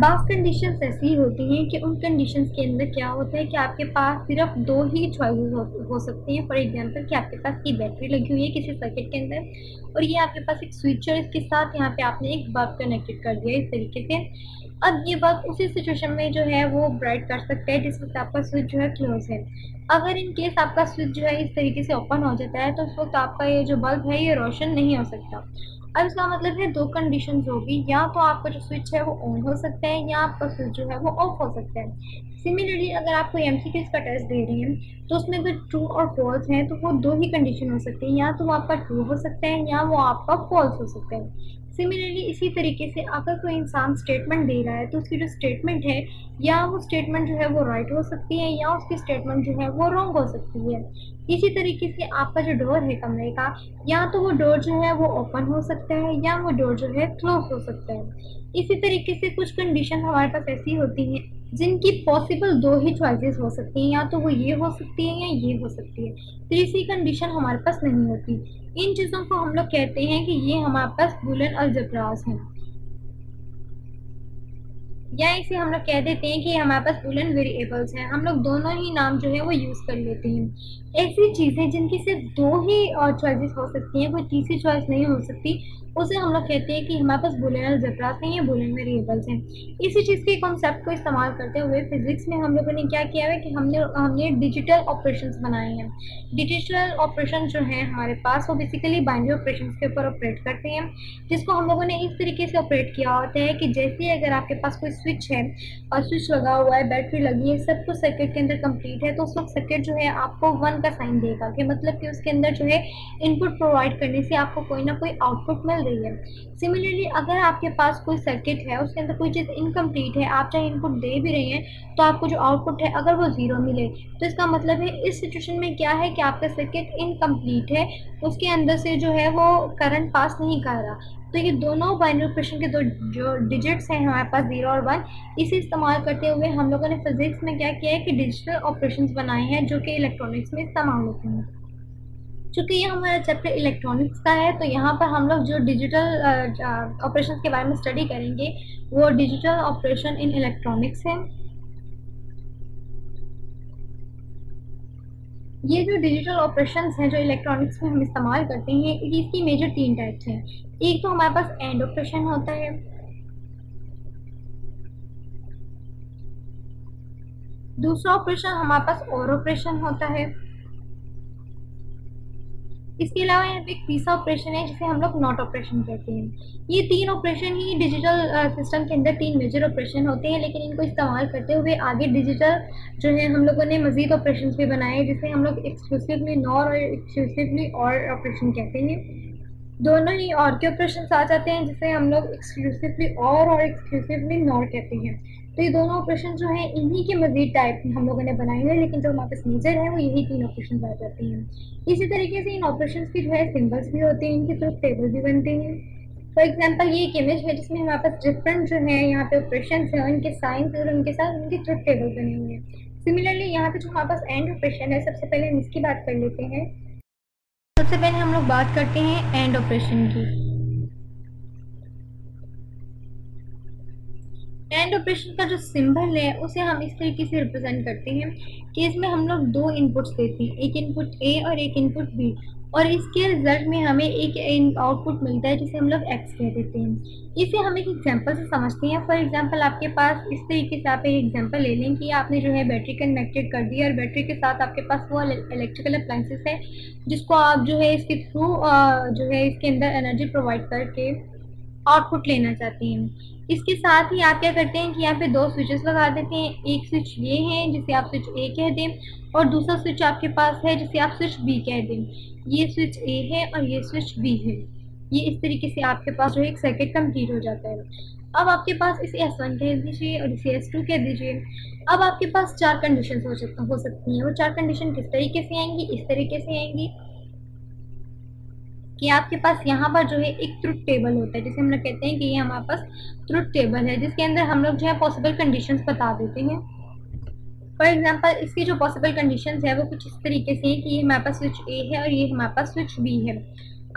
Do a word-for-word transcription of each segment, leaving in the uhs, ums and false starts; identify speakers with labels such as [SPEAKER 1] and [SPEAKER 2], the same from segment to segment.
[SPEAKER 1] बास कंडीशंस ऐसी होती हैं कि उन कंडीशंस के अंदर क्या होता है कि आपके पास सिर्फ दो ही चॉइसेस हो, हो सकती हैं। फॉर एग्जांपल कि आपके पास की बैटरी लगी हुई है किसी सर्किट के अंदर और ये आपके पास एक स्विच है, इसके साथ यहाँ पे आपने एक बल्ब कनेक्टेड कर दिया इस तरीके से। अब ये बल्ब उसी सिचुएशन में जो है वो ब्राइट कर सकता है जिस वक्त आपका स्विच जो है क्लोज है। अगर इन केस आपका स्विच जो है इस तरीके से ओपन हो जाता है तो उस वक्त आपका ये जो बल्ब है ये रोशन नहीं हो सकता। अब इसका मतलब है दो कंडीशन होगी, या तो आपका जो स्विच है वो ऑन हो सकता है या आपका स्विच जो है वो ऑफ हो सकता है। सिमिलरली अगर आप कोई एमसीक्यूज का टेस्ट दे रहे हैं तो उसमें अगर ट्रू और फॉल्स है तो वो दो ही कंडीशन हो सकती है, या तो वो आपका ट्रू हो सकता है या वो आपका फॉल्स हो सकता है। सिमिलरली इसी तरीके से अगर कोई इंसान स्टेटमेंट दे रहा है तो उसकी जो स्टेटमेंट है या वो स्टेटमेंट जो है वो राइट हो सकती है या उसकी स्टेटमेंट जो है वो रॉन्ग हो सकती है। इसी तरीके से आपका जो डोर है कमरे का, या तो वो डोर जो है वो ओपन हो सकता है या वो डोर जो है क्लोज हो सकता है। इसी तरीके से कुछ कंडीशन हमारे पास ऐसी होती हैं जिनकी पॉसिबल दो ही चॉइसेस हो सकती हैं, या तो वो ये हो सकती है या ये हो सकती है। तीसरी कंडीशन हमारे पास नहीं होती। इन चीज़ों को हम लोग कहते हैं कि ये हमारे पास बूलियन अलजेब्रास हैं, या इसे हम लोग कह देते हैं कि हमारे पास बूलियन वेरिएबल्स हैं। हम लोग दोनों ही नाम जो है वो यूज़ कर लेते हैं। ऐसी चीज़ें जिनकी सिर्फ दो ही चॉइसेस हो सकती हैं, कोई तीसरी चॉइस नहीं हो सकती, उसे हम लोग कहते हैं कि हमारे पास बूलियन अलजेब्रास हैं या बूलियन वेरिएबल्स हैं। इसी चीज़ के कॉन्सेप्ट को इस्तेमाल करते हुए फिजिक्स में हम लोगों ने क्या किया है कि हमने हमने डिजिटल ऑपरेशंस बनाए हैं। डिजिटल ऑपरेशन जो है हमारे पास वो बेसिकली बाइनरी ऑपरेशंस के ऊपर ऑपरेट करते हैं, जिसको हम लोगों ने इस तरीके से ऑपरेट किया होता है कि जैसे अगर आपके पास कोई स्विच है और स्विच लगा हुआ है, बैटरी लगी है, सब कुछ सर्किट के अंदर कंप्लीट है, तो उस वक्त सर्किट जो है आपको वन का साइन देगा कि मतलब कि उसके अंदर जो है इनपुट प्रोवाइड करने से आपको कोई ना कोई आउटपुट मिल रही है। सिमिलरली अगर आपके पास कोई सर्किट है उसके अंदर कोई चीज़ इनकम्प्लीट है, आप चाहे इनपुट दे भी रहे हैं तो आपको जो आउटपुट है अगर वो ज़ीरो मिले तो इसका मतलब है इस सिचुएशन में क्या है कि आपका सर्किट इनकम्प्लीट है, उसके अंदर से जो है वो करंट पास नहीं कर रहा। तो ये दोनों बाइनरी ऑपरेशन के दो जो डिजिट्स हैं हमारे पास ज़ीरो और वन, इसे इस्तेमाल करते हुए हम लोगों ने फिजिक्स में क्या किया है कि डिजिटल ऑपरेशंस बनाए हैं जो कि इलेक्ट्रॉनिक्स में इस्तेमाल होते हैं। चूँकि ये हमारा चैप्टर इलेक्ट्रॉनिक्स का है तो यहाँ पर हम लोग जो डिजिटल ऑपरेशंस के बारे में स्टडी करेंगे वो डिजिटल ऑपरेशन इन इलेक्ट्रॉनिक्स है। ये जो डिजिटल ऑपरेशंस हैं जो इलेक्ट्रॉनिक्स में हम इस्तेमाल करते हैं इसकी मेजर तीन टाइप्स हैं। एक तो हमारे पास एंड ऑपरेशन होता है, दूसरा ऑपरेशन हमारे पास और ऑपरेशन होता है, इसके अलावा यहाँ पे एक तीसरा ऑपरेशन है जिसे हम लोग नॉट ऑपरेशन कहते हैं। ये तीन ऑपरेशन ही डिजिटल सिस्टम के अंदर तीन मेजर ऑपरेशन होते हैं, लेकिन इनको इस्तेमाल करते हुए आगे डिजिटल जो है हम लोगों ने मज़ीद ऑपरेशन भी बनाए जिसे हम लोग एक्सक्लूसिवली नॉर और एक्सक्लूसिवली और ऑपरेशन कहते हैं। दोनों ही और के ऑपरेशन आ जाते हैं जिसे हम लोग एक्सक्लूसिवली और और एक्सक्लूसिवली नॉर कहते हैं। तो ये दोनों ऑपरेशन जो है इन्हीं के मज़ीद टाइप हम लोगों ने बनाए हुए हैं, लेकिन जो हमारे पास मेजर है वो यही तीन ऑपरेशन आ जाते हैं। इसी तरीके से इन ऑपरेशन की जो है सिंबल्स भी होते हैं, इनके थ्रू टेबल भी बनते हैं। फॉर एग्जाम्पल ये एक इमेज है जिसमें हमारे पास डिफरेंट जो है यहाँ पे ऑपरेशन है, उनके साइंस और उनके साथ उनके ट्रुथ टेबल बने हुए हैं। सिमिलरली यहाँ पे जो हमारे पास एंड ऑपरेशन है, सबसे पहले हम इसकी बात कर लेते हैं। सबसे पहले हम लोग बात करते हैं एंड ऑपरेशन की। एंड ऑपरेशन का जो सिंबल है उसे हम इस तरीके से रिप्रेजेंट करते हैं कि इसमें हम लोग दो इनपुट्स देते हैं, एक इनपुट ए और एक इनपुट बी, और इसके रिजल्ट में हमें एक आउटपुट मिलता है जिसे हम लोग एक्स कह देते हैं। इसे हम एक एग्जांपल से समझते हैं। फॉर एग्जांपल आपके पास इस तरीके से आप एक एग्जांपल ले लें कि आपने जो है बैटरी कनेक्टेड कर दी और बैटरी के साथ आपके पास वो इलेक्ट्रिकल अप्लायंसेस है जिसको आप जो है इसके थ्रू जो है इसके अंदर एनर्जी प्रोवाइड करके आउटपुट लेना चाहते हैं। इसके साथ ही आप क्या करते हैं कि यहाँ पे दो स्विचेस लगा देते हैं। एक स्विच ये है जिसे आप स्विच ए कह दें और दूसरा स्विच आपके पास है जिसे आप स्विच बी कह दें। ये स्विच ए है और ये स्विच बी है। ये इस तरीके से आपके पास जो है एक सर्किट कंप्लीट हो जाता है। अब आपके पास इसे एस वन कह दीजिए और इसे एस टू कह दीजिए। अब आपके पास चार कंडीशन हो सकता हो सकती हैं। वो चार कंडीशन किस तरीके से आएंगी? इस तरीके से आएंगी कि आपके पास यहाँ पर जो है एक ट्रुथ टेबल होता है जिसे हम लोग कहते हैं कि ये हमारे पास ट्रुथ टेबल है, जिसके अंदर हम लोग जो है पॉसिबल कंडीशंस बता देते हैं। फॉर एग्जांपल इसकी जो पॉसिबल कंडीशंस है वो कुछ इस तरीके से है कि ये हमारे पास स्विच ए है और ये हमारे पास स्विच बी है।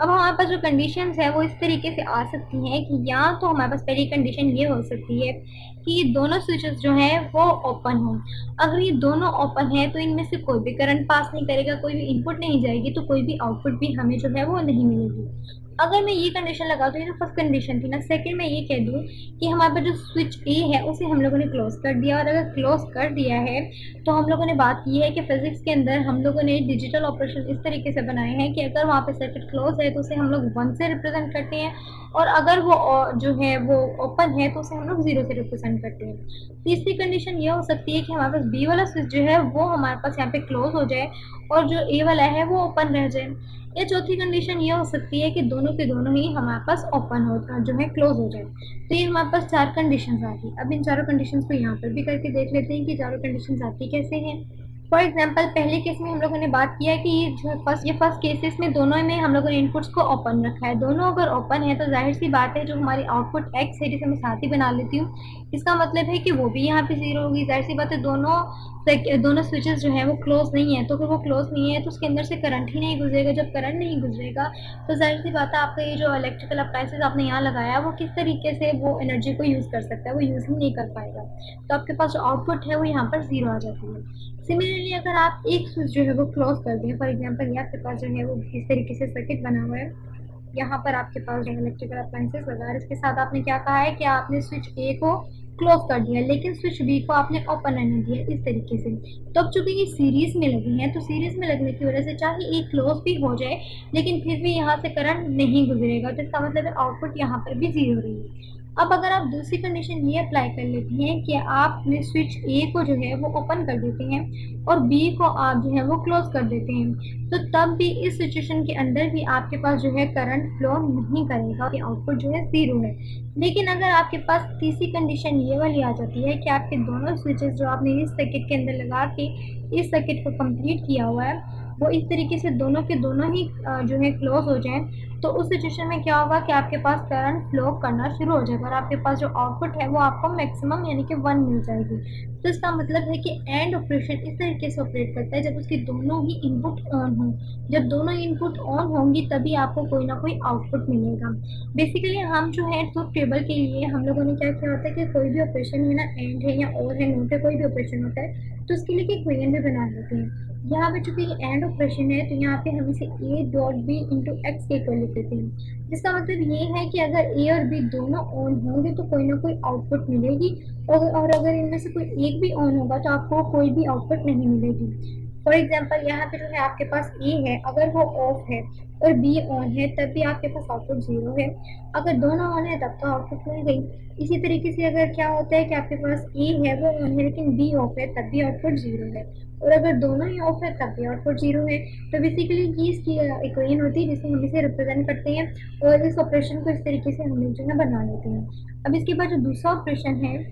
[SPEAKER 1] अब हमारे पास जो कंडीशंस है वो इस तरीके से आ सकती हैं कि या तो हमारे पास पहली कंडीशन ये हो सकती है कि ये दोनों स्विचेस जो हैं वो ओपन हों। अगर ये दोनों ओपन है तो इनमें से कोई भी करंट पास नहीं करेगा, कोई भी इनपुट नहीं जाएगी, तो कोई भी आउटपुट भी हमें जो है वो नहीं मिलेगी। अगर मैं ये कंडीशन लगा दूँ, ये जो फर्स्ट कंडीशन थी ना, सेकंड मैं ये कह दूँ कि हमारे पास जो स्विच ए है उसे हम लोगों ने क्लोज कर दिया, और अगर क्लोज कर दिया है तो हम लोगों ने बात की है कि फिजिक्स के अंदर हम लोगों ने डिजिटल ऑपरेशन इस तरीके से बनाए हैं कि अगर वहाँ पे सर्किट क्लोज है तो उसे हम लोग वन से रिप्रेजेंट करते हैं, और अगर वो जो है वो ओपन है तो उसे हम लोग जीरो से रिप्रेजेंट करते हैं। तीसरी कंडीशन ये हो सकती है कि हमारे पास बी वाला स्विच जो है वो हमारे पास यहाँ पे क्लोज हो जाए और जो ए वाला है वो ओपन रह जाए। या चौथी कंडीशन ये हो सकती है कि दोनों के दोनों ही हमारे पास ओपन हो जो है क्लोज हो जाए। तो ये हमारे पास चार कंडीशंस आ गई। अब इन चारों कंडीशंस को यहाँ पर भी करके देख लेते हैं कि चारों कंडीशंस आती कैसे हैं। फॉर एग्जाम्पल पहले केस में हम लोगों ने बात किया कि ये जो फर्स्ट ये फर्स्ट केसेस में दोनों में हम लोगों ने इनपुट्स को ओपन रखा है। दोनों अगर ओपन है तो जाहिर सी बात है जो हमारी आउटपुट एक्स है जिसे मैं साथ ही बना लेती हूँ, इसका मतलब है कि वो भी यहाँ पे जीरो होगी। जाहिर सी बात है दोनों दोनों स्विचेस जो है वो क्लोज नहीं है, तो फिर वो क्लोज नहीं है तो उसके अंदर से करंट ही नहीं गुजरेगा। जब करंट नहीं गुजरेगा तो जाहिर सी बात है आपका ये जो इलेक्ट्रिकल अप्लायंसेस आपने यहाँ लगाया वो किस तरीके से वो एनर्जी को यूज़ कर सकता है, वो यूज़ ही नहीं कर पाएगा। तो आपके पास जो आउटपुट है वो यहाँ पर जीरो आ जाती है। सिमिलरली अगर आप एक स्विच जो है वो क्लोज कर दें, फॉर एग्जांपल ये आपके पास जो है वो इस तरीके से सर्किट बना हुआ है, यहाँ पर आपके पास जो इलेक्ट्रिकल अप्लायंसेस लगा है, इसके साथ आपने क्या कहा है कि आपने स्विच ए को क्लोज कर दिया लेकिन स्विच बी को आपने ओपन रहने दिया इस तरीके से। तो अब चूंकि ये सीरीज में लगी हैं तो सीरीज में लगने की वजह से चाहे ए क्लोज भी हो जाए लेकिन फिर भी यहाँ से करंट नहीं गुजरेगा, तो इसका मतलब है आउटपुट यहाँ पर भी जीरो रहेगी। अब अगर आप दूसरी कंडीशन ये अप्लाई कर लेती हैं कि आपने स्विच ए को जो है वो ओपन कर देते हैं और बी को आप जो है वो क्लोज कर देते हैं, तो तब भी इस सिचुएशन के अंदर भी आपके पास जो है करंट फ्लो नहीं करेगा, कि आउटपुट जो है जीरो है। लेकिन अगर आपके पास तीसरी कंडीशन ये वाली आ जाती है कि आपके दोनों स्विचेस जो आपने इस सर्किट के अंदर लगा के इस सर्किट को कंप्लीट किया हुआ है वो इस तरीके से दोनों के दोनों ही जो है क्लोज हो जाएं, तो उस सिचुएशन में क्या होगा कि आपके पास करंट फ्लो करना शुरू हो जाएगा और आपके पास जो आउटपुट है वो आपको मैक्सिमम यानी कि वन मिल जाएगी। तो इसका मतलब है कि एंड ऑपरेशन इस तरीके से ऑपरेट करता है जब उसके दोनों ही इनपुट ऑन हो। जब दोनों इनपुट ऑन होंगी तभी आपको कोई ना कोई आउटपुट मिलेगा। बेसिकली हम जो है ट्रूथ टेबल के लिए हम लोगों ने क्या किया होता है कि कोई भी ऑपरेशन है ना एंड है या और है नोट है, कोई भी ऑपरेशन होता है तो उसके लिए एक इक्वेशन भी बना लेते हैं। यहाँ पे चूंकि एंड ऑपरेशन है तो यहाँ पे हम इसे A dot B into X के इक्वल लिख देते हैं, जिसका मतलब ये है कि अगर ए और बी दोनों ऑन होंगे तो कोई ना कोई आउटपुट मिलेगी, और, और अगर इनमें से कोई एक भी ऑन होगा तो आपको कोई भी आउटपुट नहीं मिलेगी। फॉर एग्जाम्पल यहाँ पे जो है आपके पास ए है, अगर वो ऑफ है और बी ऑन है तब भी आपके पास आउटपुट जीरो है। अगर दोनों ऑन है तब तो आउटपुट मिल गई। इसी तरीके से अगर क्या होता है कि आपके पास ए है वो ऑन है लेकिन बी ऑफ है तब भी आउटपुट जीरो है, और अगर दोनों ही ऑफ है तब भी आउटपुट जीरो है। तो बेसिकली ये इसकी इक्वेशन होती है जिसे हम इसे रिप्रेजेंट करते हैं और इस ऑपरेशन को इस तरीके से हम लोग जो है बना लेते हैं। अब इसके बाद जो दूसरा ऑपरेशन है,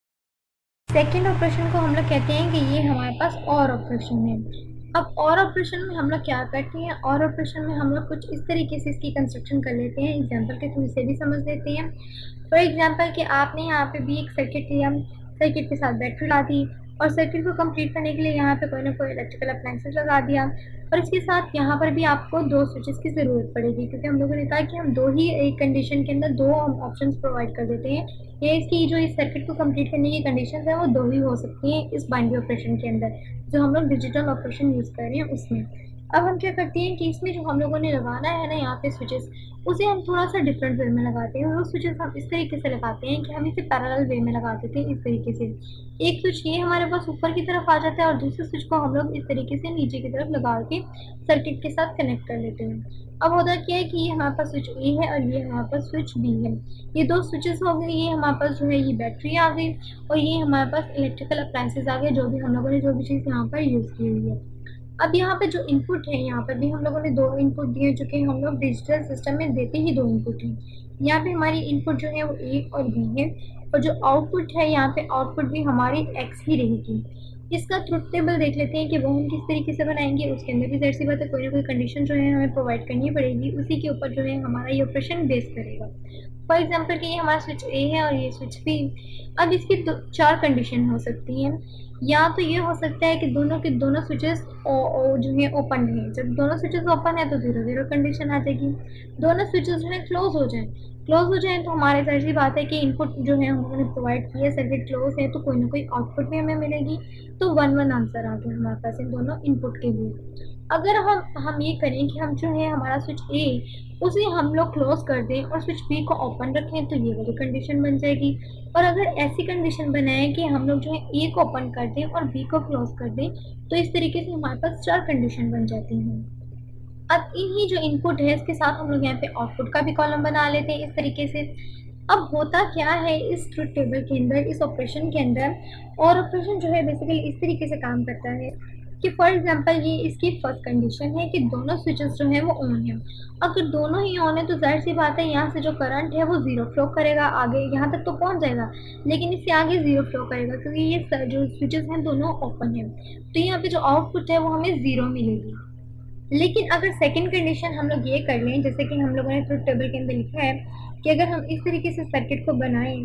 [SPEAKER 1] सेकेंड ऑपरेशन को हम लोग कहते हैं कि ये हमारे पास और ऑपरेशन है। अब और ऑपरेशन में हम लोग क्या करते हैं, और ऑपरेशन में हम लोग कुछ इस तरीके से इसकी कंस्ट्रक्शन कर लेते हैं, एग्जांपल के थ्रू इसे भी समझ लेते हैं। फॉर एग्जांपल कि आपने यहाँ पे भी एक सर्किट लिया, सर्किट के साथ बैटरी ला दी और सर्किट को कंप्लीट करने के लिए यहाँ पे कोई ना कोई इलेक्ट्रिकल अप्लायंसेस लगा दिया, और इसके साथ यहाँ पर भी आपको दो स्विचेस की ज़रूरत पड़ेगी क्योंकि हम लोगों ने कहा कि हम दो ही एक कंडीशन के अंदर दो हम ऑप्शंस प्रोवाइड कर देते हैं। ये इसकी जो इस सर्किट को कंप्लीट करने की कंडीशन है वो दो ही हो सकती हैं इस बाइनरी ऑपरेशन के अंदर, जो हम लोग डिजिटल ऑपरेशन यूज़ कर रहे हैं उसमें। अब हम क्या करते हैं कि इसमें जो हम लोगों ने लगाना है ना यहाँ पे स्विचेस, उसे हम थोड़ा सा डिफरेंट वे में लगाते हैं। वो स्विचेस हम इस तरीके से लगाते हैं कि हम इसे पैरेलल वे में लगा देते हैं। इस तरीके से एक स्विच ये हमारे पास ऊपर की तरफ आ जाता है और दूसरे स्विच को हम लोग इस तरीके से नीचे की तरफ लगा के सर्किट के साथ कनेक्ट कर लेते हैं। अब होता क्या है कि ये हमारे पास स्विच ए है और ये हमारे पास स्विच बी है। ये दो स्विचेस हो गए, ये हमारे पास जो है ये बैटरी आ गई और ये हमारे पास इलेक्ट्रिकल अप्लायंसेस आ गए, जो भी हम लोगों ने जो भी चीज़ यहाँ पर यूज़ की हुई है। अब यहाँ पे जो इनपुट है, यहाँ पर भी हम लोगों ने दो इनपुट दिए जो कि हम लोग डिजिटल सिस्टम में देते ही दो इनपुट हैं। यहाँ पे हमारी इनपुट जो है वो ए और बी है और जो आउटपुट है यहाँ पे आउटपुट भी हमारी एक्स ही रहेगी। इसका ट्रुथ टेबल देख लेते हैं कि वो हम किस तरीके से बनाएंगे। उसके अंदर भी ज़ाहिर सी बात है कोई ना कोई कंडीशन जो है हमें प्रोवाइड करनी पड़ेगी, उसी के ऊपर जो है हमारा ये ऑपरेशन बेस करेगा। फॉर एग्जांपल कि ये हमारा स्विच ए है और ये स्विच बी। अब इसकी दो चार कंडीशन हो सकती हैं। या तो ये हो सकता है कि दोनों के दोनों स्विचेस जो है ओपन है। जब दोनों स्विचेस ओपन है तो जीरो जीरो कंडीशन आ जाएगी। दोनों स्विचेस जो है क्लोज हो जाए क्लोज हो जाए तो हमारे जाहिर सी बात है कि इनपुट जो है उन्होंने प्रोवाइड किया, सर्किट क्लोज है तो कोई ना कोई आउटपुट भी हमें मिलेगी। तो वन वन आंसर आ गया हमारे पास इन दोनों इनपुट के लिए। अगर हम हम ये करें कि हम जो है हमारा स्विच ए उसे हम लोग क्लोज कर दें और स्विच बी को ओपन रखें तो ये वाली कंडीशन बन जाएगी। और अगर ऐसी कंडीशन बनाएं कि हम लोग जो है ए को ओपन कर दें और बी को क्लोज कर दें तो इस तरीके से हमारे पास चार कंडीशन बन जाती हैं। अब इन्हीं जो इनपुट है इसके साथ हम लोग यहाँ पे आउटपुट का भी कॉलम बना लेते हैं इस तरीके से। अब होता क्या है इस ट्रुथ टेबल के अंदर, इस ऑपरेशन के अंदर, और ऑपरेशन जो है बेसिकली इस तरीके से काम करता है कि फॉर एग्जांपल ये इसकी फर्स्ट कंडीशन है कि दोनों स्विचेस जो हैं वो ऑन है। अगर दोनों ही ऑन है तो जाहिर सी बात है यहाँ से जो करंट है वो ज़ीरो फ्लो करेगा, आगे यहाँ तक तो पहुँच जाएगा लेकिन इससे आगे ज़ीरो फ्लो करेगा क्योंकि ये जो स्विचेस हैं दोनों ओपन है। तो यहाँ पे जो आउटपुट है वो हमें ज़ीरो मिलेगी। लेकिन अगर सेकंड कंडीशन हम लोग ये कर लें, जैसे कि हम लोगों ने ट्रुथ टेबल के अंदर लिखा है कि अगर हम इस तरीके से सर्किट को बनाएं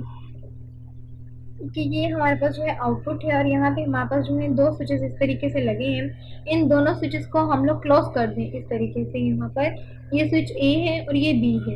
[SPEAKER 1] कि ये हमारे पास जो है आउटपुट है और यहाँ पे हमारे पास जो है दो स्विचेस इस तरीके से लगे हैं, इन दोनों स्विचेस को हम लोग क्लोज कर दें इस तरीके से। यहाँ पर ये स्विच ए है और ये बी है।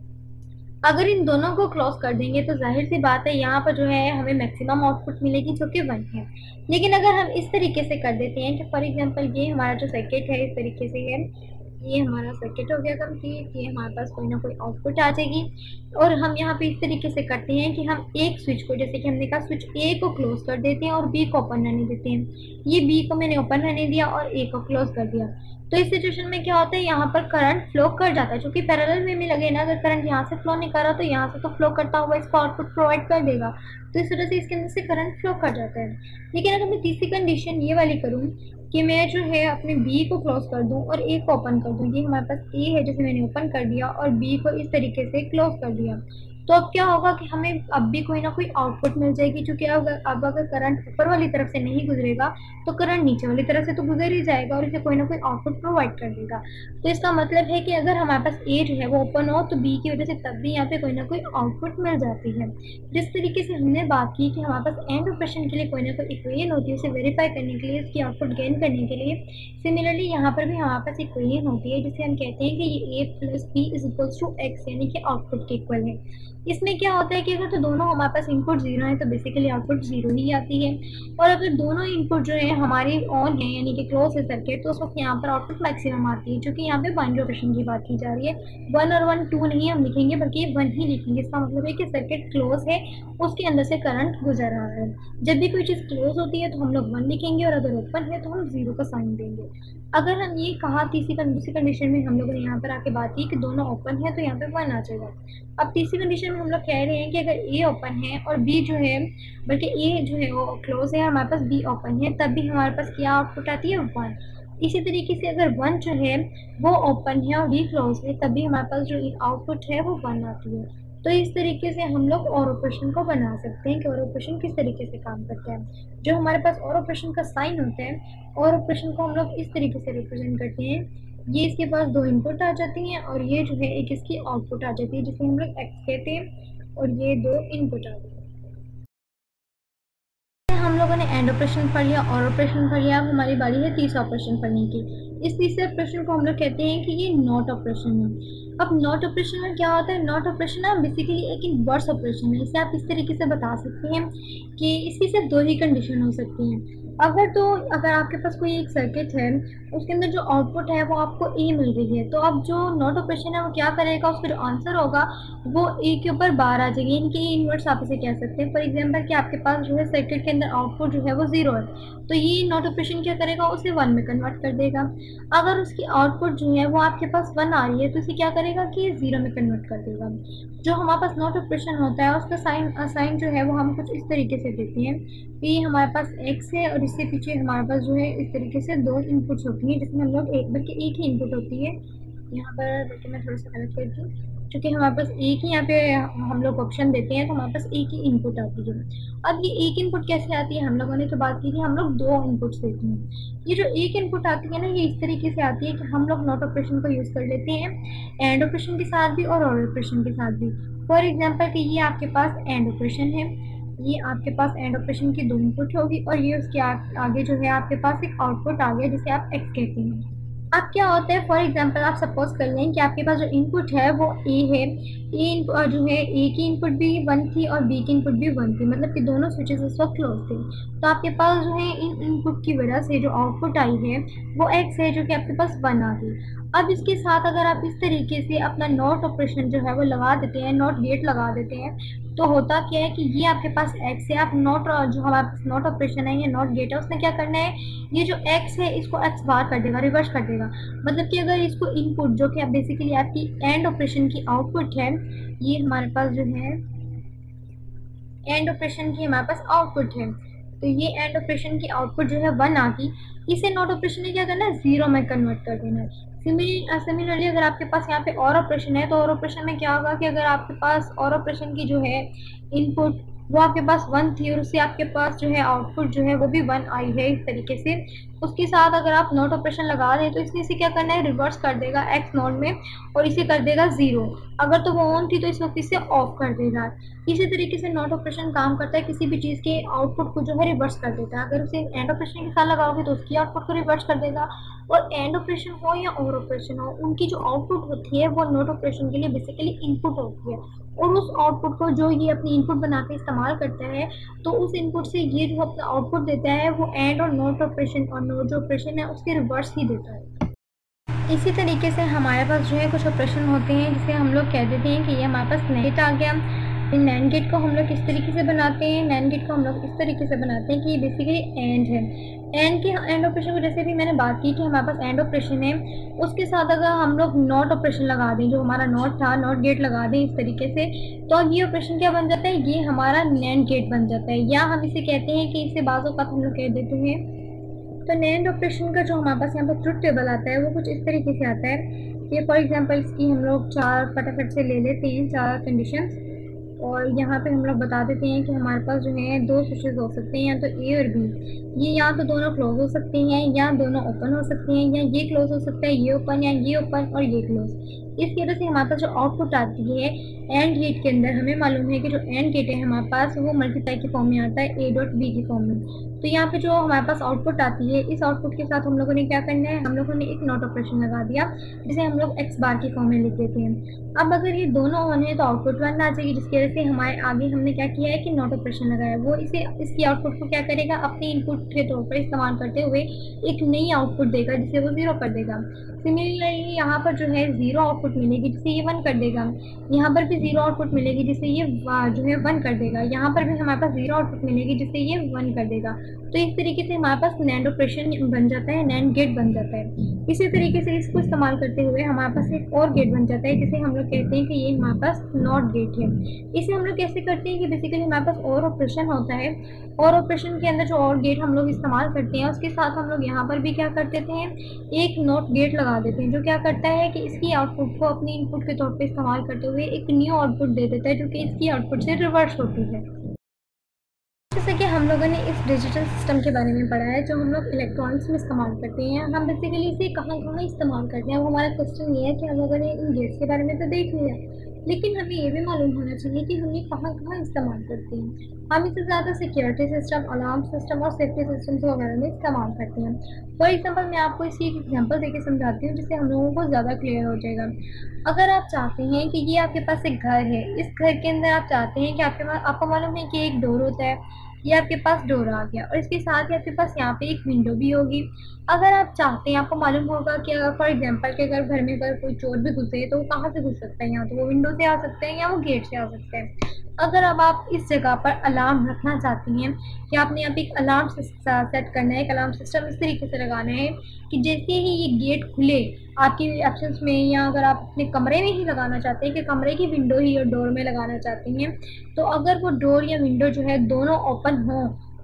[SPEAKER 1] अगर इन दोनों को क्लोज कर देंगे तो जाहिर सी बात है यहाँ पर जो है हमें मैक्सिमम आउटपुट मिलेगी जो कि वन है। लेकिन अगर हम इस तरीके से कर देते हैं कि फॉर एग्जांपल ये हमारा जो सर्किट है इस तरीके से है, ये हमारा सर्किट हो गया कंप्लीट, ये हमारे पास कोई ना कोई आउटपुट आ जाएगी। और हम यहाँ पे इस तरीके से करते हैं कि हम एक स्विच को, जैसे कि हमने कहा स्विच ए को क्लोज कर देते हैं और बी को ओपन रहने देते हैं। ये बी को मैंने ओपन रहने दिया और ए को क्लोज कर दिया। तो इस सिचुएशन में क्या होता है यहाँ पर करंट फ्लो कर जाता है, क्योंकि पैरेलल वे में लगे ना, अगर करंट यहाँ से फ्लो नहीं कर रहा तो यहाँ से तो फ्लो करता हुआ इसको आउटपुट प्रोवाइड कर देगा। तो इस वजह से इसके अंदर से करंट फ्लो कर जाता है। लेकिन अगर मैं तीसरी कंडीशन ये वाली करूँ कि मैं जो है अपने बी को क्लोज कर दूं और ए को ओपन कर दूं, ये हमारे पास ए है जिसे मैंने ओपन कर दिया और बी को इस तरीके से क्लोज कर दिया, तो अब क्या होगा कि हमें अब भी कोई ना कोई आउटपुट मिल जाएगी। क्योंकि अब अब अगर करंट ऊपर वाली तरफ से नहीं गुजरेगा तो करंट नीचे वाली तरफ से तो गुजर ही जाएगा और इसे कोई ना कोई आउटपुट प्रोवाइड कर देगा। तो इसका मतलब है कि अगर हमारे पास ए जो है वो ओपन हो तो बी की वजह से तब भी यहाँ पे कोई ना कोई आउटपुट मिल जाती है। जिस तरीके से हमने बात की कि हमारे पास एंड ऑपरेशन के लिए कोई ना कोई इक्वेशन होती है उसे वेरीफाई करने के लिए, उसकी आउटपुट गेन करने के लिए, सिमिलरली यहाँ पर भी हमारे पास इक्वेशन होती है जिसे हम कहते हैं कि ये A plus B is equals to X, यानी कि आउटपुट के इक्वल है। इसमें क्या होता है कि अगर तो दोनों हमारे पास इनपुट जीरो है तो बेसिकली आउटपुट जीरो ही आती है। और अगर दोनों इनपुट जो है हमारी ऑन है यानी कि क्लोज है सर्किट, तो उस वक्त यहाँ पर आउटपुट मैक्सिमम आती है। क्योंकि यहाँ पे बाइनरी ऑपरेशन की बात की जा रही है, वन और वन टू नहीं हम लिखेंगे बल्कि ये वन ही लिखेंगे। इसका मतलब है कि सर्किट क्लोज है, उसके अंदर से करंट गुजर रहा है। जब भी कोई चीज़ क्लोज होती है तो हम लोग वन लिखेंगे और अगर ओपन है तो हम जीरो का साइन देंगे। अगर हम ये कहा तीसरी दूसरी कंडीशन में हम लोगों ने यहाँ पर आके बात की कि दोनों ओपन है तो यहाँ पे वन आ जाएगा। अब तीसरी कंडीशन में हम लोग कह रहे हैं कि अगर ए ओपन है और बी जो है, बल्कि ए जो है वो क्लोज है और हमारे पास बी ओपन है, तब भी हमारे पास क्या आउटपुट आती है, वन। इसी तरीके से अगर वन जो है वो ओपन है और बी क्लोज है तब भी हमारे पास जो आउटपुट है वो वन आती है। तो इस तरीके से हम लोग और ऑपरेशन को बना सकते हैं कि और ऑपरेशन किस तरीके से काम करता है। जो हमारे पास और ऑपरेशन का साइन होता है, और ऑपरेशन को हम लोग इस तरीके से रिप्रेजेंट करते हैं, ये इसके पास दो इनपुट आ जाती हैं और ये जो है एक इसकी आउटपुट आ जाती है जिसे हम लोग एक्स कहते हैं, और ये दो इनपुट आ जाते हैं। हम लोगों ने एंड ऑपरेशन पढ़ लिया और ऑपरेशन पढ़ लिया। अब हमारी बारी है तीसरा ऑपरेशन पढ़ने की। इस तीसरे ऑपरेशन को हम लोग कहते हैं कि ये नॉट ऑपरेशन है। अब नॉट ऑपरेशन में क्या होता है, नॉट ऑपरेशन ना बेसिकली एक इनवर्स ऑपरेशन है। इसे आप इस तरीके से बता सकते हैं कि इसकी सिर्फ दो ही कंडीशन हो सकती हैं। अगर तो अगर आपके पास कोई एक सर्किट है, उसके अंदर जो आउटपुट है वो आपको ए मिल रही है, तो अब जो नॉट ऑपरेशन है वो क्या करेगा, उसका जो आंसर होगा वो ए के ऊपर बार आ जाएगी। इनके इनवर्स आप इसे कह सकते हैं। फॉर एग्जांपल कि आपके पास जो है सर्किट के अंदर आउटपुट जो है वो जीरो है, तो ये नॉट ऑपरेशन क्या करेगा, उसे वन में कन्वर्ट कर देगा। अगर उसकी आउटपुट जो है वो आपके पास वन आ रही है तो इसे क्या करेगा कि ये जीरो में कन्वर्ट कर देगा। जो हमारे पास नॉट ऑपरेशन होता है उसका साइन साइन जो है वो हम कुछ इस तरीके से देते हैं कि हमारे पास एक्स है और इससे पीछे हमारे पास जो है इस तरीके से दो इनपुट्स होती हैं जिसमें हम लोग एक, बल्कि एक ही इनपुट होती है। यहाँ पर बल्कि मैं थोड़ा सा गलत कर दूँ, क्योंकि हमारे पास एक ही यहाँ पे हम लोग ऑप्शन देते हैं तो हमारे पास एक ही इनपुट आती है। अब ये एक इनपुट कैसे आती है, हम लोगों ने तो बात की थी हम लोग दो इनपुट्स देते हैं। ये जो एक इनपुट आती है ना, ये इस तरीके से आती है कि हम लोग नॉट ऑपरेशन को यूज़ कर लेते हैं एंड ऑपरेशन के साथ भी और और ऑपरेशन के साथ भी। फॉर एग्जाम्पल कि ये आपके पास एंड ऑपरेशन है, ये आपके पास एंड ऑपरेशन की दो इनपुट होगी और ये उसके आगे जो है आपके पास एक आउटपुट आ गया जिसे आप एक्स कहते हैं। अब क्या होता है, फॉर एग्जांपल आप सपोज कर लें कि आपके पास जो इनपुट है वो ए है, ए इनपुट जो है ए की इनपुट भी वन थी और बी की इनपुट भी वन थी, मतलब कि दोनों स्विचेस उस वक्त क्लोज थे। तो आपके पास जो है इन इनपुट की वजह से जो आउटपुट आई है वो एक्स है, जो कि आपके पास वन आ गई। अब इसके साथ अगर आप इस तरीके से अपना नॉट ऑपरेशन जो है वो लगा देते हैं, नॉट गेट लगा देते हैं, तो होता क्या है कि ये आपके पास एक्स है, आप नॉट जो हमारे पास नॉट ऑपरेशन है या नॉट गेट है उसने क्या करना है, ये जो एक्स है इसको एक्स बार कर देगा, रिवर्स कर देगा। मतलब कि अगर इसको इनपुट जो कि आप बेसिकली आपकी एंड ऑपरेशन की आउटपुट है, ये हमारे पास जो है एंड ऑपरेशन की हमारे पास आउटपुट है, तो ये एंड ऑपरेशन की आउटपुट जो है वन आ गई, इसे नॉट ऑपरेशन ने क्या करना है, जीरो में कन्वर्ट कर देना है। सिमिलरली अगर आपके पास यहाँ पे और ऑपरेशन है तो और ऑपरेशन में क्या होगा कि अगर आपके पास और ऑपरेशन की जो है इनपुट वो आपके पास वन थी और उससे आपके पास जो है आउटपुट जो है वो भी वन आई है इस तरीके से, उसके साथ अगर आप नॉट ऑपरेशन लगा दें तो इसने इसे क्या करना है, रिवर्स कर देगा एक्स नॉट में और इसे कर देगा ज़ीरो। अगर तो वो ऑन थी तो इस वक्त इसे ऑफ कर देगा। इसी तरीके से नॉट ऑपरेशन काम करता है, किसी भी चीज़ के आउटपुट को जो है रिवर्स कर देता है। अगर उसे एंड ऑपरेशन के साथ लगाओगे तो उसकी आउटपुट को रिवर्स कर देगा, और एंड ऑपरेशन हो या और ऑपरेशन हो उनकी जो आउटपुट होती है वो नॉट ऑपरेशन के लिए बेसिकली इनपुट होती है, और उस आउटपुट को जो ये अपनी इनपुट बना के इस्तेमाल करता है तो उस इनपुट से ये जो अपना आउटपुट देता है वो एंड और नॉट ऑपरेशन और नॉट जो ऑपरेशन है उसके रिवर्स ही देता है। इसी तरीके से हमारे पास जो है कुछ ऑपरेशन होते हैं जिसे हम लोग कह देते हैं कि ये हमारे पास नेट आ गया। नैन गेट को हम लोग किस तरीके से बनाते हैं, नैन गेट को हम लोग इस तरीके से बनाते हैं कि ये बेसिकली एंड है। एंड के एंड ऑपरेशन को जैसे भी मैंने बात की कि हमारे पास एंड ऑपरेशन है, उसके साथ अगर हम लोग नॉट ऑपरेशन लगा दें, जो हमारा नॉट था नॉट गेट लगा दें इस तरीके से, तो अब ये ऑपरेशन क्या बन जाता है, ये हमारा नैन गेट बन जाता है, या हम इसे कहते हैं कि इसे बाज़ औक़ात हम लोग कह देते हैं। तो नैन ऑपरेशन का जो हमारे पास यहाँ पर ट्रुथ टेबल आता है वो कुछ इस तरीके से आता है कि फॉर एग्जाम्पल इसकी हम लोग चार फटाफट से ले लेते हैं, चार कंडीशंस, और यहाँ पे हम लोग बता देते हैं कि हमारे पास जो है दो स्विचेस हो सकते हैं, या तो ए और बी। ये या तो दोनों क्लोज हो सकते हैं या दोनों ओपन हो सकते हैं, या ये क्लोज हो सकता है ये ओपन, या ये ओपन और ये क्लोज। इस वजह से हमारे पास जो आउटपुट आती है एंड गेट के अंदर, हमें मालूम है कि जो एंड गेट है हमारे पास वो मल्टीप्लाई के फॉर्म में आता है, ए डॉट बी की फॉर्म में। तो यहाँ पे जो हमारे पास आउटपुट आती है, इस आउटपुट के साथ हम लोगों ने क्या करना है, हम लोगों ने एक नॉट ऑपरेशन लगा दिया जिसे हम लोग एक्स बार की फॉर्म में लिख देते हैं। अब अगर ये दोनों ऑन है तो आउटपुट वन आ जाएगी, जिसकी वजह से हमारे आगे हमने क्या किया है कि नॉट ऑपरेशन लगाया, वो इसे इसकी आउटपुट को क्या करेगा, अपने इनपुट के तौर पर इस्तेमाल करते हुए एक नई आउटपुट देगा जिसे वो ज़ीरो कर देगा। सिमिलरली यहाँ पर जो है ज़ीरो आउटपुट मिलेगी जिसे ये वन कर देगा, यहाँ पर भी ज़ीरो आउटपुट मिलेगी जिसे ये जो है वन कर देगा, यहाँ पर भी हमारे पास ज़ीरो आउटपुट मिलेगी जिसे ये वन कर देगा। तो इस तरीके से हमारे पास नैंड ऑपरेशन बन जाता है, नैंड गेट बन जाता है। इसी तरीके से इसको इस्तेमाल करते हुए हमारे पास एक और गेट बन जाता है जिसे हम लोग कहते हैं कि ये हमारे पास नॉट गेट है। इसे हम लोग कैसे करते हैं कि बेसिकली हमारे पास और ऑपरेशन होता है, और ऑपरेशन के अंदर जो और गेट हम लोग इस्तेमाल करते हैं उसके साथ हम लोग यहाँ पर भी क्या कर देते हैं, एक नॉट गेट लगा देते हैं, जो क्या करता है कि इसकी आउटपुट को अपनी इनपुट के तौर पे इस्तेमाल करते हुए एक न्यू आउटपुट दे देता है जो कि इसकी आउटपुट से रिवर्स होती है। जैसे कि हम लोगों ने इस डिजिटल सिस्टम के बारे में पढ़ा है जो हम लोग इलेक्ट्रॉनिक्स में इस्तेमाल करते हैं, हम बेसिकली इसे कहाँ कहाँ इस्तेमाल करते हैं। अब हमारा क्वेश्चन ये है कि हम लोगों ने इन गेट्स के बारे में तो देख लिया, लेकिन हमें ये भी मालूम होना चाहिए कि हम ये कहाँ कहाँ इस्तेमाल करते हैं। हम इसे ज़्यादा सिक्योरिटी सिस्टम, अलार्म सिस्टम और सेफ्टी सिस्टम्स वगैरह में इस्तेमाल करते हैं। फॉर एग्जांपल मैं आपको इसी एक एग्जांपल देके समझाती हूँ जिससे हम लोगों को ज़्यादा क्लियर हो जाएगा। अगर आप चाहते हैं कि ये आपके पास एक घर है, इस घर के अंदर आप चाहते हैं कि आपके पास, आपको मालूम है कि एक डोर होता है, ये आपके पास डोर आ गया और इसके साथ ही आपके पास यहाँ पे एक विंडो भी होगी। अगर आप चाहते हैं, आपको मालूम होगा कि अगर फॉर एग्जांपल कि अगर घर में अगर कोई चोर भी घुसे तो वो कहाँ से घुस सकता है, यहाँ तो वो विंडो से आ सकते हैं या वो गेट से आ सकते हैं। अगर अब आप इस जगह पर अलार्म रखना चाहती हैं कि आपने यहाँ पे एक अलार्म सेट करना है, एक अलार्म सिस्टम इस तरीके से लगाना है कि जैसे ही ये गेट खुले आपकी ऑप्शंस में, या अगर आप अपने कमरे में ही लगाना चाहते हैं कि कमरे की विंडो ही और डोर में लगाना चाहती हैं, तो अगर वो डोर या विंडो जो है दोनों ओपन हो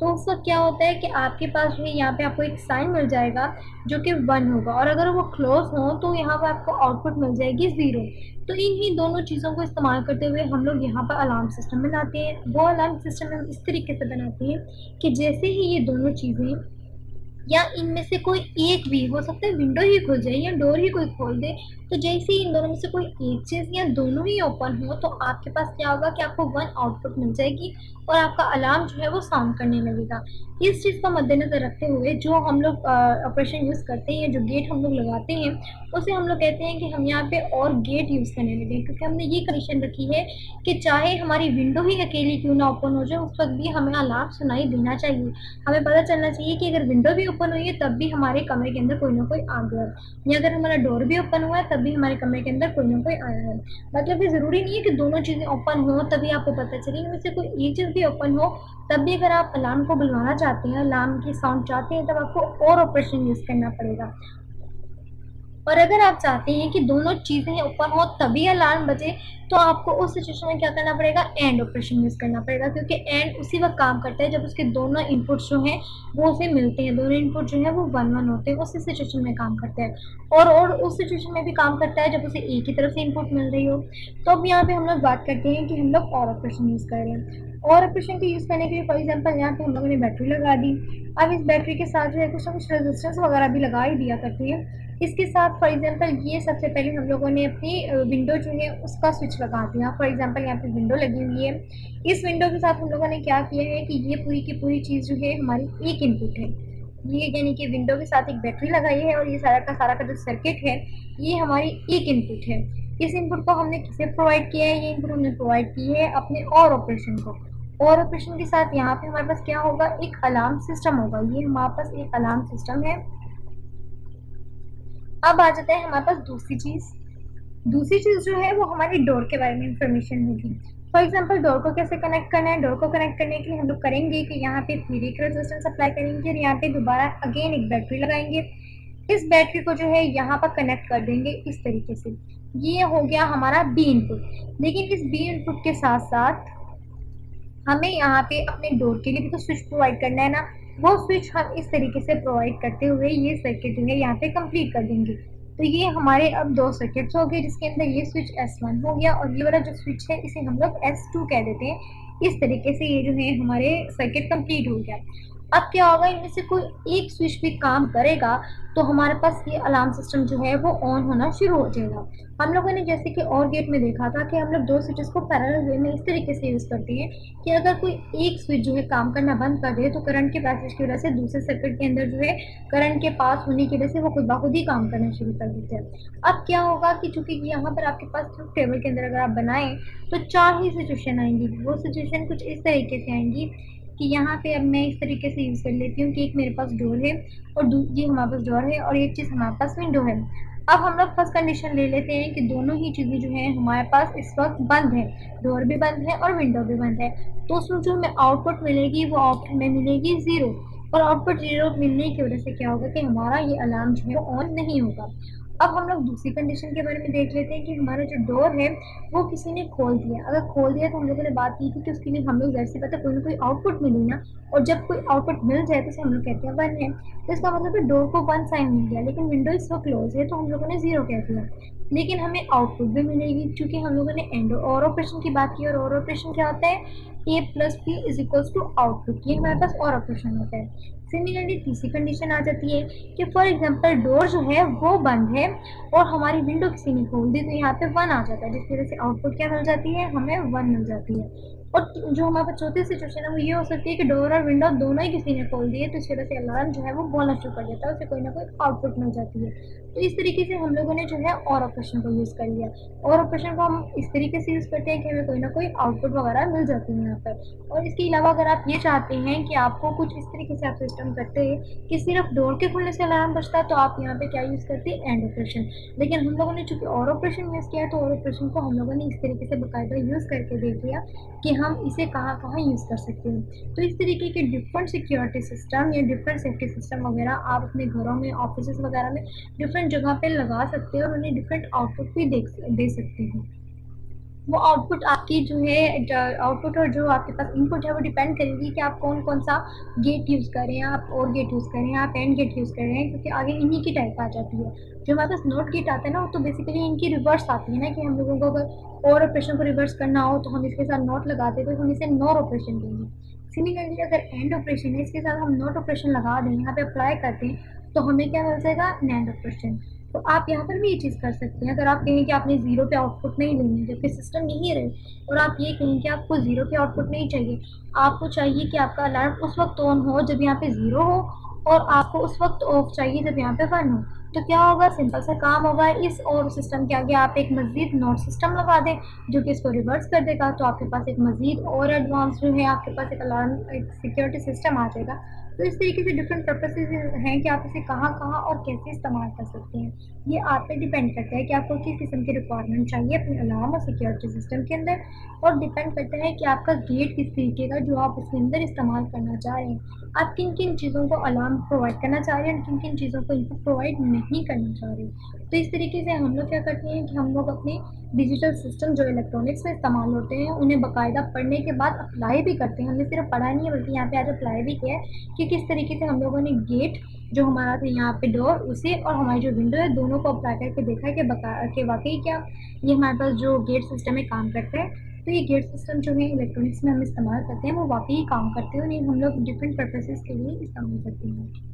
[SPEAKER 1] तो उस वक्त क्या होता है कि आपके पास जो है यहाँ पे आपको एक साइन मिल जाएगा जो कि वन होगा, और अगर वो क्लोज हो तो यहाँ पर आपको आउटपुट मिल जाएगी ज़ीरो। तो इन्हीं दोनों चीज़ों को इस्तेमाल करते हुए हम लोग यहाँ पर अलार्म सिस्टम बनाते हैं। वो अलार्म सिस्टम हम इस तरीके से बनाते हैं कि जैसे ही ये दोनों चीज़ें या इनमें से कोई एक भी, हो सकता है विंडो ही खुल जाए या डोर ही कोई खोल दे, तो जैसे ही इन दोनों में से कोई एक चीज़ या दोनों ही ओपन हो तो आपके पास क्या होगा कि आपको वन आउटपुट मिल जाएगी और आपका अलार्म जो है वो साउंड करने लगेगा। इस चीज़ का मद्देनज़र रखते हुए जो हम लोग ऑपरेशन यूज़ करते हैं, जो गेट हम लोग लगाते हैं, उसे हम लोग कहते हैं कि हम यहाँ पे और गेट यूज़ करने लगे, क्योंकि हमने ये कंडीशन रखी है कि चाहे हमारी विंडो ही अकेली क्यों ना ओपन हो जाए, उस वक्त भी हमें अलार्म सुनाई देना चाहिए। हमें पता चलना चाहिए कि अगर विंडो भी ओपन हुई है तब भी हमारे कमरे के अंदर कोई ना कोई आ गया है, या अगर हमारा डोर भी ओपन हुआ है तब भी हमारे कमरे के अंदर कोई ना कोई आया है। मतलब ये ज़रूरी नहीं है कि दोनों चीज़ें ओपन हो तभी आपको पता चले, इनमें से कोई एक चीज़ भी ओपन हो तब भी अगर आप अलार्म को बुलवाना चाहते हैं, अलार्म की साउंड चाहते हैं, तब आपको और ऑपरेशन यूज़ करना पड़ेगा। और अगर आप चाहते हैं कि दोनों चीज़ें ओपन हो तभी अलार्म बजे, तो आपको उस सिचुएशन में क्या करना पड़ेगा, एंड ऑपरेशन यूज़ करना पड़ेगा, क्योंकि एंड उसी वक्त काम करता है जब उसके दोनों इनपुट्स जो हैं वो उसे मिलते हैं, दोनों इनपुट जो है वो वन वन होते हैं, उसी सिचुएशन में काम करता है। और और उस सिचुएशन में भी काम करता है जब उसे एक ही तरफ से इनपुट मिल रही हो। तो अब यहाँ पे हम लोग बात करते हैं कि हम लोग और ऑपरेशन यूज़ कर रहे हैं। और ऑपरेशन को यूज़ करने के लिए फॉर एग्जांपल यहाँ पे हम लोगों ने बैटरी लगा दी। अब इस बैटरी के साथ जो है कुछ ना कुछ रेजिस्टेंस वगैरह भी लगा ही दिया करती है। इसके साथ फॉर एग्जांपल ये सबसे पहले हम लोगों ने अपनी विंडो जो है उसका स्विच लगा दिया। फॉर एग्जांपल यहाँ पे विंडो लगी हुई है, इस विंडो के साथ हम लोगों ने क्या किया है कि ये पूरी की पूरी चीज़ जो है हमारी एक इनपुट है। ये यानी कि विंडो के साथ एक बैटरी लगाई है और ये सारा का सारा का जो सर्किट है ये हमारी एक इनपुट है। इस इनपुट को हमने किसे प्रोवाइड किया है, ये इनपुट हमने प्रोवाइड की है अपने और ऑपरेशन को। और ऑपरेशन के साथ यहाँ पे हमारे पास क्या होगा, एक अलार्म सिस्टम होगा। ये हमारे पास एक अलार्म सिस्टम है। अब आ जाता है हमारे पास दूसरी चीज़। दूसरी चीज़ जो है वो हमारी डोर के बारे में इंफॉर्मेशन होगी। फॉर एग्जांपल डोर को कैसे कनेक्ट करना है, डोर को कनेक्ट करने के लिए हम लोग करेंगे कि यहाँ पे फिर एक रेजिस्टेंस अप्लाई करेंगे और यहाँ पे दोबारा अगेन एक बैटरी लगाएंगे। इस बैटरी को जो है यहाँ पर कनेक्ट कर देंगे इस तरीके से। ये हो गया हमारा बी इनपुट। लेकिन इस बी इनपुट के साथ साथ हमें यहाँ पे अपने डोर के लिए भी तो स्विच प्रोवाइड करना है ना। वो स्विच हम इस तरीके से प्रोवाइड करते हुए ये सर्किट जो है यहाँ पे कंप्लीट कर देंगे। तो ये हमारे अब दो सर्किट्स हो गए, जिसके अंदर ये स्विच एस वन हो गया और ये वाला जो स्विच है इसे हम लोग एस टू कह देते हैं। इस तरीके से ये जो है हमारे सर्किट कंप्लीट हो गया। अब क्या होगा, इनमें से कोई एक स्विच भी काम करेगा तो हमारे पास ये अलार्म सिस्टम जो है वो ऑन होना शुरू हो जाएगा। हम लोगों ने जैसे कि और गेट में देखा था कि हम लोग दो स्विचेस को पैरेलल वे में इस तरीके से यूज़ करते हैं कि अगर कोई एक स्विच जो है काम करना बंद कर दे तो करंट के पैसेज की वजह से दूसरे सर्किट के अंदर जो है करंट के पास होने की वजह से वो खुद ब खुद ही काम करना शुरू कर देते हैं। अब क्या होगा कि चूंकि यहाँ पर आपके पास ट्रुथ टेबल के अंदर अगर आप बनाएं तो चार ही सिचुएशन आएंगी। वो सिचुएशन कुछ इस तरीके से आएंगी कि यहाँ पे अब मैं इस तरीके से यूज़ कर लेती हूँ कि एक मेरे पास डोर है और ये हमारे पास डोर है और एक चीज़ हमारे पास विंडो है। अब हम लोग फर्स्ट कंडीशन ले लेते हैं कि दोनों ही चीज़ें जो हैं हमारे पास इस वक्त बंद है, डोर भी बंद है और विंडो भी बंद है। तो उसमें जो हमें आउटपुट मिलेगी वो आउटपुट में मिलेगी ज़ीरो, और आउटपुट ज़ीरो मिलने की वजह से क्या होगा कि हमारा ये अलार्म जो है वो ऑन नहीं होगा। अब हम लोग दूसरी कंडीशन के बारे में देख लेते हैं कि हमारा जो डोर है वो किसी ने खोल दिया। अगर खोल दिया तो हम लोगों ने बात की थी कि उसके लिए हम लोग जैसे पता कोई ना कोई आउटपुट मिले ना, और जब कोई आउटपुट मिल जाए तो उसे हम लोग कहते हैं वन है। तो इसका मतलब है डोर को वन साइन मिल गया, लेकिन विंडो इस वक्त क्लोज है तो हम लोगों ने जीरो कह दिया। लेकिन हमें आउटपुट भी मिलेगी क्योंकि हम लोगों ने एंड और ऑपरेशन की बात की, और और ऑपरेशन क्या होता है, A plus B is equals to output. ये हमारे पास और ऑपरेशन होता है। सिमिलरली तीसरी कंडीशन आ जाती है कि फॉर एग्जांपल डोर जो है वो बंद है और हमारी विंडो किसी ने खोल दी, तो यहाँ पे वन आ जाता है, जिसकी वजह से आउटपुट क्या मिल जाती है, हमें वन मिल जाती है। और जो हमारे पास चौथी सिचुएशन है वो ये हो सकती है कि डोर और विंडो दोनों ही किसी ने खोल दिए, तो इस वजह से अलार्म जो है वो बोलना शुरू कर देता है, उसे कोई ना कोई आउटपुट मिल जाती है। तो इस तरीके से हम लोगों ने जो है और ऑपरेशन को यूज़ कर लिया। और ऑपरेशन को हम इस तरीके से यूज़ करते हैं कि हमें कोई ना कोई आउटपुट वगैरह मिल जाती है यहाँ पर। और इसके अलावा अगर आप ये चाहते हैं कि आपको कुछ इस तरीके से आप सिस्टम करते हैं कि सिर्फ डोर के खुलने से अलार्म बजता है, तो आप यहाँ पे क्या यूज़ करते हैं, एंड ऑपरेशन। लेकिन हम लोगों ने चूँकि और ऑपरेशन यूज़ किया है तो और ऑपरेशन को हम लोगों ने इस तरीके से बाकायदा यूज़ करके देख लिया कि हम इसे कहाँ कहाँ यूज़ कर सकते हैं। तो इस तरीके के डिफरेंट सिक्योरिटी सिस्टम या डिफरेंट सेफ्टी सिस्टम वगैरह आप अपने घरों में, ऑफिस वगैरह में डिफरेंट जगह पे लगा सकते हैं और उन्हें डिफरेंट आउटपुट भी दे दे सकते हैं। वो आउटपुट आपकी जो है आउटपुट और जो आपके पास इनपुट है वो डिपेंड करेगी कि आप कौन कौन सा गेट यूज़ कर रहे हैं, आप और गेट यूज़ कर रहे हैं, आप एंड गेट यूज़ कर रहे हैं, क्योंकि आगे इन्हीं की टाइप आ जाती है। जो हमारे पास नॉट गेट आता है ना, वो तो बेसिकली इनकी रिवर्स आती है ना, कि हम लोगों को अगर और ऑपरेशन को रिवर्स करना हो तो हम इसके साथ नॉट लगाते तो हम इसे नॉर ऑपरेशन देंगे। सिमिलरली अगर एंड ऑपरेशन है, इसके साथ हम नॉट ऑपरेशन लगा दें, यहाँ पे अप्लाई करते हैं, तो हमें क्या मिल जाएगा, नैंड ऑपरेशन। तो आप यहाँ पर भी ये चीज़ कर सकते हैं। अगर आप कहें कि आपने ज़ीरो पे आउटपुट नहीं लेनी है, जबकि सिस्टम यही रहे, और आप ये कहें कि आपको ज़ीरो पे आउटपुट नहीं चाहिए, आपको चाहिए कि आपका अलार्म उस वक्त ऑन हो जब यहाँ पे ज़ीरो हो, और आपको उस वक्त ऑफ चाहिए जब यहाँ पे वन हो, तो क्या होगा, सिंपल सा काम होगा। इस और सिस्टम के आगे आप एक मज़ीद नोट सिस्टम लगा दें जो कि इसको रिवर्स कर देगा, तो आपके पास एक मज़ीद और एडवांस जो है, आपके पास एक अलार्म, एक सिक्योरिटी सिस्टम आ जाएगा। तो इस तरीके से डिफरेंट पर्पसेस हैं कि आप इसे कहाँ कहाँ और कैसे इस्तेमाल कर सकते हैं। ये आप पे डिपेंड करता है कि आपको किस किस्म की रिक्वायरमेंट चाहिए अपने अलार्म और सिक्योरिटी सिस्टम के अंदर, और डिपेंड करता है कि आपका गेट किस तरीके का जो आप उसके अंदर इस्तेमाल करना चाह रहे हैं। आप किन किन चीज़ों को अलार्म प्रोवाइड करना चाह रहे हैं और किन किन चीज़ों को इनको प्रोवाइड नहीं करना चाह रहे हैं। तो इस तरीके से हम लोग क्या करते हैं कि हम लोग अपने डिजिटल सिस्टम जो इलेक्ट्रॉनिक्स में इस्तेमाल होते हैं उन्हें बाकायदा पढ़ने के बाद अप्लाई भी करते हैं। हमने सिर्फ पढ़ा नहीं है बल्कि यहाँ पे आज अप्लाई भी किया है कि किस तरीके से हम लोगों ने गेट जो हमारा था यहाँ पे डोर, उसे और हमारी जो विंडो है दोनों को अप्लाई करके देखा है कि बका कि वाकई क्या ये हमारे पास जो गेट सिस्टम है काम करता है। तो ये गेट सिस्टम जो है इलेक्ट्रॉनिक्स में हम इस्तेमाल करते हैं वो वाकई काम करते हैं, और ये हम लोग डिफरेंट पर्पसेस के लिए इस्तेमाल करते हैं।